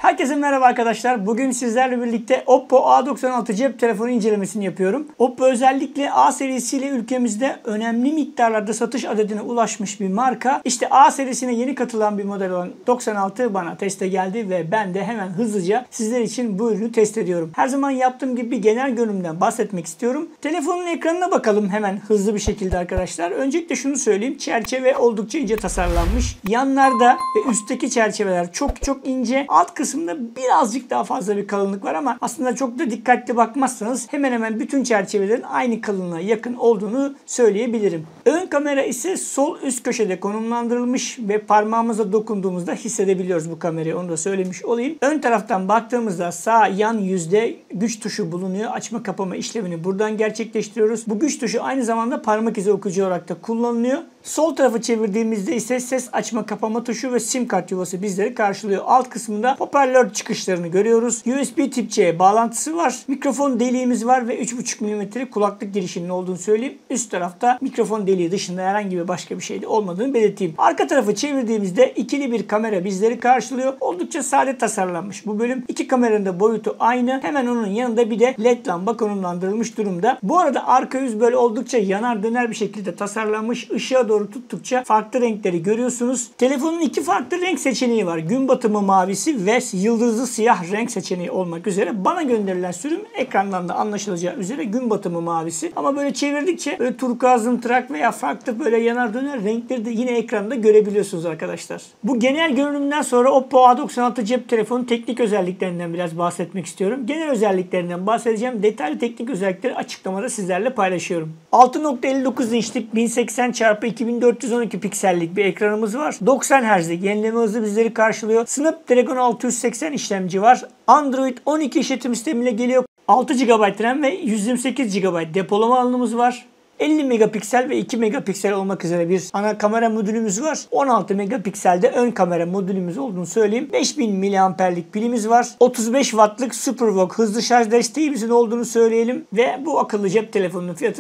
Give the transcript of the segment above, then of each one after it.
Herkese merhaba arkadaşlar. Bugün sizlerle birlikte Oppo A96 cep telefonu incelemesini yapıyorum. Oppo özellikle A serisiyle ülkemizde önemli miktarlarda satış adedine ulaşmış bir marka. İşte A serisine yeni katılan bir model olan 96 bana teste geldi ve ben de hemen hızlıca sizler için bu ürünü test ediyorum. Her zaman yaptığım gibi bir genel görünümden bahsetmek istiyorum. Telefonun ekranına bakalım hemen hızlı bir şekilde arkadaşlar. Öncelikle şunu söyleyeyim. Çerçeve oldukça ince tasarlanmış. Yanlarda ve üstteki çerçeveler çok ince. Alt kısımda birazcık daha fazla bir kalınlık var ama aslında çok da dikkatli bakmazsanız hemen hemen bütün çerçevelerin aynı kalınlığa yakın olduğunu söyleyebilirim. Ön kamera ise sol üst köşede konumlandırılmış ve parmağımıza dokunduğumuzda hissedebiliyoruz bu kamerayı. Onu da söylemiş olayım. Ön taraftan baktığımızda sağ yan yüzde güç tuşu bulunuyor. Açma kapama işlemini buradan gerçekleştiriyoruz. Bu güç tuşu aynı zamanda parmak izi okuyucu olarak da kullanılıyor. Sol tarafı çevirdiğimizde ise ses açma kapama tuşu ve sim kart yuvası bizleri karşılıyor. Alt kısmında hoparlör çıkışlarını görüyoruz. USB tip C bağlantısı var. Mikrofon deliğimiz var ve 3.5 mm kulaklık girişinin olduğunu söyleyeyim. Üst tarafta mikrofon deliği dışında herhangi bir başka bir şey de olmadığını belirteyim. Arka tarafı çevirdiğimizde ikili bir kamera bizleri karşılıyor. Oldukça sade tasarlanmış bu bölüm. İki kameranın da boyutu aynı. Hemen onun yanında bir de LED lamba konumlandırılmış durumda. Bu arada arka yüz böyle oldukça yanar döner bir şekilde tasarlanmış. Işığa doğru tuttukça farklı renkleri görüyorsunuz. Telefonun iki farklı renk seçeneği var. Gün batımı mavisi ve yıldızlı siyah renk seçeneği olmak üzere. Bana gönderilen sürüm ekrandan da anlaşılacağı üzere gün batımı mavisi. Ama böyle çevirdikçe böyle turkuazımtırak veya farklı böyle yanar döner renkleri de yine ekranda görebiliyorsunuz arkadaşlar. Bu genel görünümden sonra Oppo A96 cep telefonu teknik özelliklerinden biraz bahsetmek istiyorum. Genel özelliklerinden bahsedeceğim. Detaylı teknik özellikleri açıklamada sizlerle paylaşıyorum. 6.59 inçlik 1080x2412 piksellik bir ekranımız var. 90 Hz'lik yenileme hızı bizleri karşılıyor. Snapdragon 680 işlemci var. Android 12 işletim sistemiyle geliyor. 6 GB RAM ve 128 GB depolama alanımız var. 50 megapiksel ve 2 megapiksel olmak üzere bir ana kamera modülümüz var. 16 megapikselde ön kamera modülümüz olduğunu söyleyeyim. 5000 mAh'lik pilimiz var. 35 Watt'lık SuperVOOC hızlı şarj desteğimizin olduğunu söyleyelim. Ve bu akıllı cep telefonunun fiyatı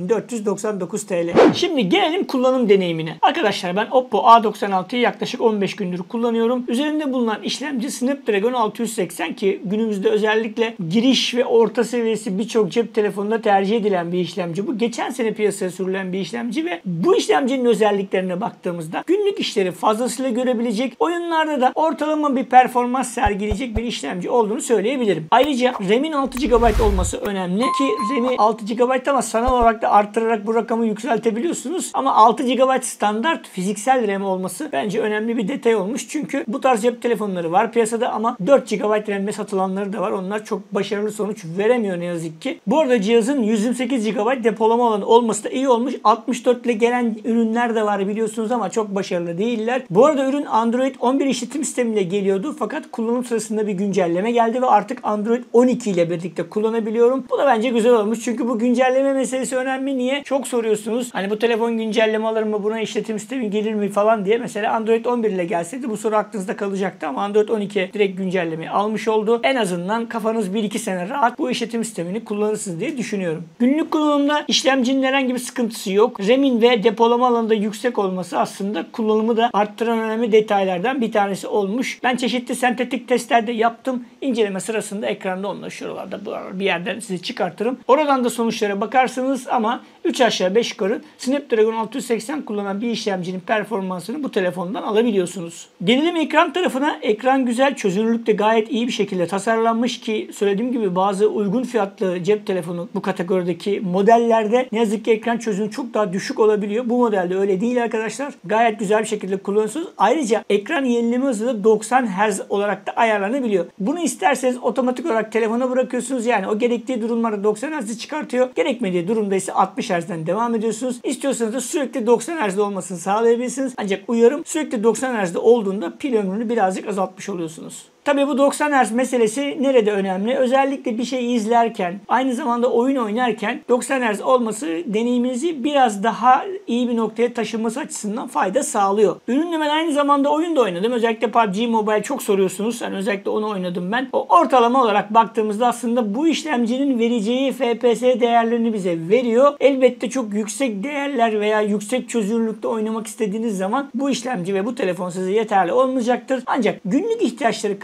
8499 TL. Şimdi gelelim kullanım deneyimine. Arkadaşlar ben Oppo A96'yı yaklaşık 15 gündür kullanıyorum. Üzerinde bulunan işlemci Snapdragon 680 ki günümüzde özellikle giriş ve orta seviyesi birçok cep telefonunda tercih edilen bir işlemci bu. Geçen sene piyasaya sürülen bir işlemci ve bu işlemcinin özelliklerine baktığımızda günlük işleri fazlasıyla görebilecek, oyunlarda da ortalama bir performans sergileyecek bir işlemci olduğunu söyleyebilirim. Ayrıca RAM'in 6 GB olması önemli ki RAM'i 6 GB ama sanal olarak da arttırarak bu rakamı yükseltebiliyorsunuz. Ama 6 GB standart fiziksel RAM olması bence önemli bir detay olmuş. Çünkü bu tarz cep telefonları var piyasada ama 4 GB RAM'le satılanları da var. Onlar çok başarılı sonuç veremiyor ne yazık ki. Bu arada cihazın 128 GB depolama alanı olması da iyi olmuş. 64 ile gelen ürünler de var biliyorsunuz ama çok başarılı değiller. Bu arada ürün Android 11 işletim sistemiyle geliyordu fakat kullanım sırasında bir güncelleme geldi ve artık Android 12 ile birlikte kullanabiliyorum. Bu da bence güzel olmuş çünkü bu güncelleme meselesi önemli. Niye? Çok soruyorsunuz. Hani bu telefon güncelleme alır mı? Buna işletim sistemi gelir mi falan diye. Mesela Android 11 ile gelseydi bu soru aklınızda kalacaktı ama Android 12 direkt güncellemeyi almış oldu. En azından kafanız 1-2 sene rahat bu işletim sistemini kullanırsınız diye düşünüyorum. Günlük kullanımda işlemcinin herhangi bir sıkıntısı yok. RAM'in ve depolama alanında yüksek olması aslında kullanımı da arttıran önemli detaylardan bir tanesi olmuş. Ben çeşitli sentetik testlerde yaptım. İnceleme sırasında ekranda onunla şuralarda bir yerden sizi çıkartırım. Oradan da sonuçlara bakarsınız ama 3 aşağı 5 yukarı Snapdragon 680 kullanan bir işlemcinin performansını bu telefondan alabiliyorsunuz. Gelelim ekran tarafına. Ekran güzel, çözünürlük de gayet iyi bir şekilde tasarlanmış ki söylediğim gibi bazı uygun fiyatlı cep telefonu bu kategorideki modellerde ne yazık ki ekran çözünürlüğü çok daha düşük olabiliyor. Bu modelde öyle değil arkadaşlar. Gayet güzel bir şekilde kullanıyorsunuz. Ayrıca ekran yenileme hızı da 90 Hz olarak da ayarlanabiliyor. Bunu isterseniz otomatik olarak telefona bırakıyorsunuz. Yani o gerektiği durumlarda 90 Hz'i çıkartıyor. Gerekmediği durumda ise 60 Hz'den devam ediyorsunuz. İstiyorsanız da sürekli 90 Hz'de olmasını sağlayabilirsiniz. Ancak uyarım sürekli 90 Hz'de olduğunda pil ömrünü birazcık azaltmış oluyorsunuz. Tabii bu 90 Hz meselesi nerede önemli? Özellikle bir şey izlerken, aynı zamanda oyun oynarken 90 Hz olması deneyiminizi biraz daha iyi bir noktaya taşıması açısından fayda sağlıyor. Ürünle ben aynı zamanda oyun da oynadım. Özellikle PUBG Mobile çok soruyorsunuz. Yani özellikle onu oynadım ben. O ortalama olarak baktığımızda aslında bu işlemcinin vereceği FPS değerlerini bize veriyor. Elbette çok yüksek değerler veya yüksek çözünürlükte oynamak istediğiniz zaman bu işlemci ve bu telefon size yeterli olmayacaktır. Ancak günlük ihtiyaçları karşılığında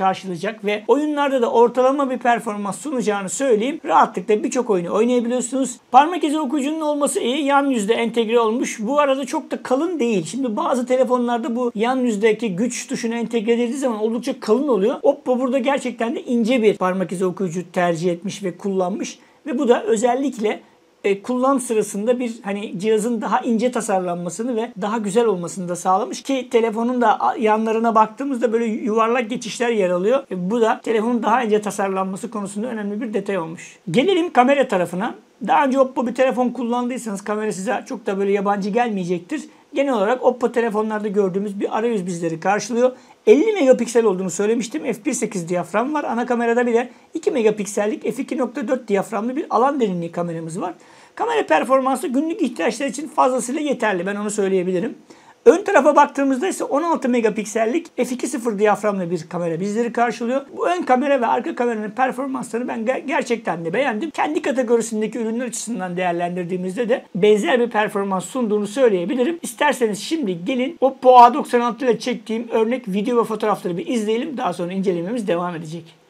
karşılayacak ve oyunlarda da ortalama bir performans sunacağını söyleyeyim. Rahatlıkla birçok oyunu oynayabiliyorsunuz. Parmak izi okuyucunun olması iyi. Yan yüzde entegre olmuş. Bu arada çok da kalın değil. Şimdi bazı telefonlarda bu yan yüzdeki güç tuşuna entegre edildiği zaman oldukça kalın oluyor. Oppo burada gerçekten de ince bir parmak izi okuyucu tercih etmiş ve kullanmış. Ve bu da özellikle kullanım sırasında bir hani cihazın daha ince tasarlanmasını ve daha güzel olmasını da sağlamış ki telefonun da yanlarına baktığımızda böyle yuvarlak geçişler yer alıyor. Bu da telefonun daha ince tasarlanması konusunda önemli bir detay olmuş. Gelelim kamera tarafına. Daha önce Oppo bir telefon kullandıysanız kamera size çok da böyle yabancı gelmeyecektir. Genel olarak Oppo telefonlarda gördüğümüz bir arayüz bizleri karşılıyor. 50 megapiksel olduğunu söylemiştim. f1.8 diyafram var. Ana kamerada bir de 2 megapiksellik f2.4 diyaframlı bir alan derinliği kameramız var. Kamera performansı günlük ihtiyaçlar için fazlasıyla yeterli. Ben onu söyleyebilirim. Ön tarafa baktığımızda ise 16 megapiksellik f2.0 diyaframlı bir kamera bizleri karşılıyor. Bu ön kamera ve arka kameranın performanslarını ben gerçekten de beğendim. Kendi kategorisindeki ürünler açısından değerlendirdiğimizde de benzer bir performans sunduğunu söyleyebilirim. İsterseniz şimdi gelin Oppo A96 ile çektiğim örnek video ve fotoğrafları bir izleyelim. Daha sonra incelememiz devam edecek.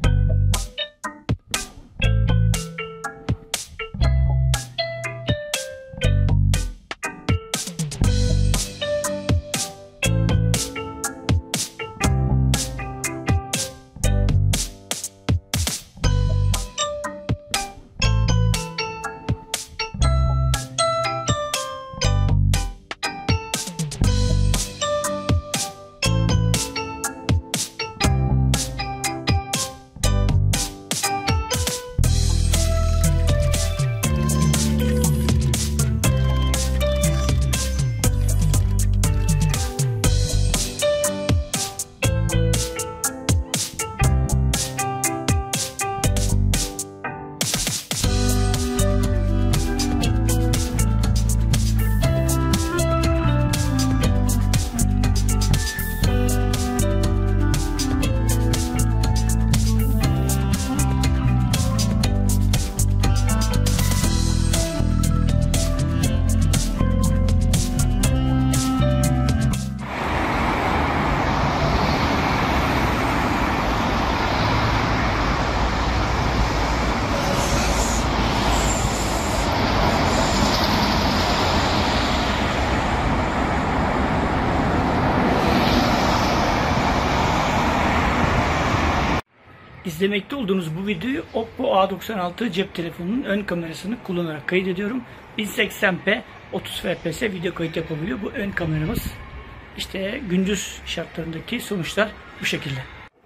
İzlemekte olduğunuz bu videoyu Oppo A96 cep telefonunun ön kamerasını kullanarak kaydediyorum. 1080p 30 fps video kayıt yapabiliyor bu ön kameramız. İşte gündüz şartlarındaki sonuçlar bu şekilde.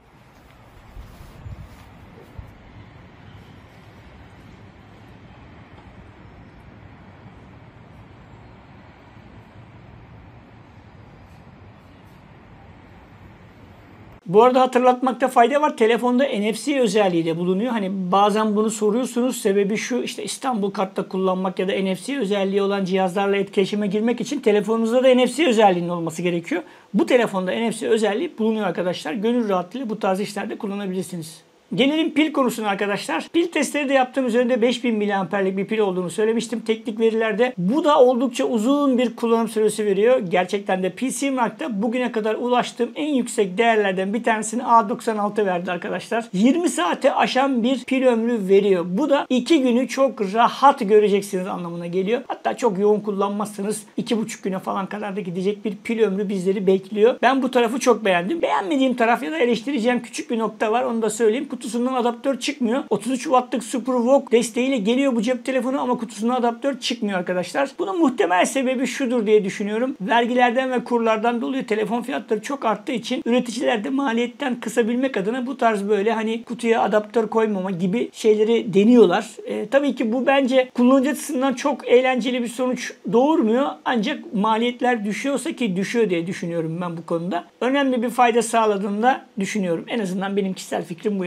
Bu arada hatırlatmakta fayda var. Telefonda NFC özelliği de bulunuyor. Hani bazen bunu soruyorsunuz. Sebebi şu, işte İstanbul Kart'ta kullanmak ya da NFC özelliği olan cihazlarla etkileşime girmek için telefonunuzda da NFC özelliğinin olması gerekiyor. Bu telefonda NFC özelliği bulunuyor arkadaşlar. Gönül rahatlığıyla bu tarz işlerde kullanabilirsiniz. Gelelim pil konusuna arkadaşlar. Pil testleri de yaptığım üzerinde 5000 mAh'lik bir pil olduğunu söylemiştim teknik verilerde. Bu da oldukça uzun bir kullanım süresi veriyor. Gerçekten de PCMark'ta bugüne kadar ulaştığım en yüksek değerlerden bir tanesini A96 verdi arkadaşlar. 20 saate aşan bir pil ömrü veriyor. Bu da 2 günü çok rahat göreceksiniz anlamına geliyor. Hatta çok yoğun kullanmazsanız 2,5 güne falan kadar da gidecek bir pil ömrü bizleri bekliyor. Ben bu tarafı çok beğendim. Beğenmediğim taraf ya da eleştireceğim küçük bir nokta var. Onu da söyleyeyim. Kutusundan adaptör çıkmıyor. 33 wattlık SuperVOOC desteğiyle geliyor bu cep telefonu ama kutusundan adaptör çıkmıyor arkadaşlar. Bunun muhtemel sebebi şudur diye düşünüyorum. Vergilerden ve kurlardan dolayı telefon fiyatları çok arttığı için üreticiler de maliyetten kısabilmek adına bu tarz böyle hani kutuya adaptör koymama gibi şeyleri deniyorlar. Tabii ki bu bence kullanıcı açısından çok eğlenceli bir sonuç doğurmuyor. Ancak maliyetler düşüyorsa ki düşüyor diye düşünüyorum ben bu konuda. Önemli bir fayda sağladığını da düşünüyorum. En azından benim kişisel fikrim bu yönde.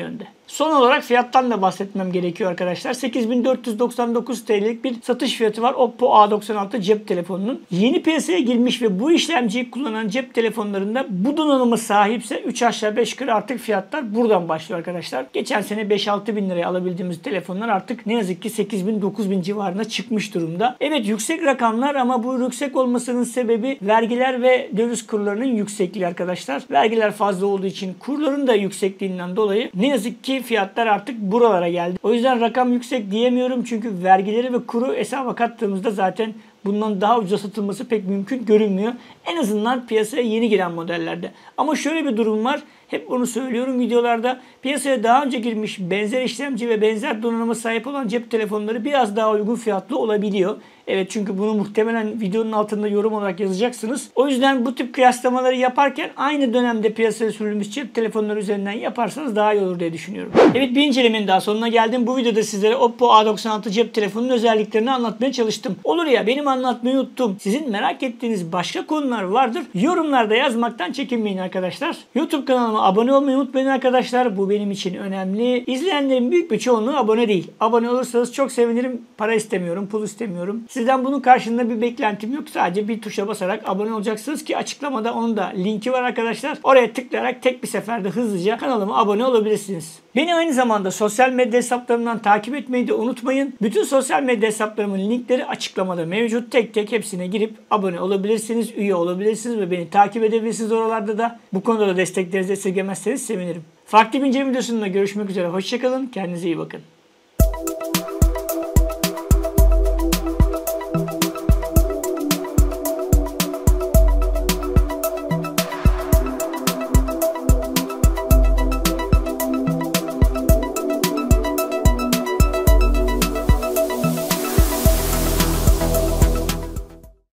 Son olarak fiyattan da bahsetmem gerekiyor arkadaşlar. 8.499 TL'lik bir satış fiyatı var Oppo A96 cep telefonunun. Yeni piyasaya girmiş ve bu işlemciyi kullanan cep telefonlarında bu donanıma sahipse 3 aşağı 5 yukarı artık fiyatlar buradan başlıyor arkadaşlar. Geçen sene 5-6 bin liraya alabildiğimiz telefonlar artık ne yazık ki 8.000-9.000 civarına çıkmış durumda. Evet, yüksek rakamlar ama bu yüksek olmasının sebebi vergiler ve döviz kurlarının yüksekliği arkadaşlar. Vergiler fazla olduğu için kurların da yüksekliğinden dolayı ne yazık ki fiyatlar artık buralara geldi. O yüzden rakam yüksek diyemiyorum çünkü vergileri ve kuru hesaba kattığımızda zaten bundan daha ucuza satılması pek mümkün görünmüyor. En azından piyasaya yeni giren modellerde. Ama şöyle bir durum var. Hep bunu söylüyorum videolarda. Piyasaya daha önce girmiş benzer işlemci ve benzer donanıma sahip olan cep telefonları biraz daha uygun fiyatlı olabiliyor. Evet, çünkü bunu muhtemelen videonun altında yorum olarak yazacaksınız. O yüzden bu tip kıyaslamaları yaparken aynı dönemde piyasaya sürülmüş cep telefonları üzerinden yaparsanız daha iyi olur diye düşünüyorum. Evet, bir incelemenin daha sonuna geldim. Bu videoda sizlere Oppo A96 cep telefonunun özelliklerini anlatmaya çalıştım. Olur ya, benim anlatmayı unuttum. Sizin merak ettiğiniz başka konular vardır. Yorumlarda yazmaktan çekinmeyin arkadaşlar. YouTube kanalıma abone olmayı unutmayın arkadaşlar. Bu benim için önemli. İzleyenlerin büyük bir çoğunluğu abone değil. Abone olursanız çok sevinirim. Para istemiyorum, pul istemiyorum. Sizden bunun karşılığında bir beklentim yok. Sadece bir tuşa basarak abone olacaksınız ki açıklamada onun da linki var arkadaşlar. Oraya tıklayarak tek bir seferde hızlıca kanalıma abone olabilirsiniz. Beni aynı zamanda sosyal medya hesaplarımdan takip etmeyi de unutmayın. Bütün sosyal medya hesaplarımın linkleri açıklamada mevcut. Tek tek hepsine girip abone olabilirsiniz, üye olabilirsiniz ve beni takip edebilirsiniz oralarda da. Bu konuda da desteklerinizi esirgemezseniz sevinirim. Farklı bir inceleme videosunda görüşmek üzere. Hoşçakalın. Kendinize iyi bakın.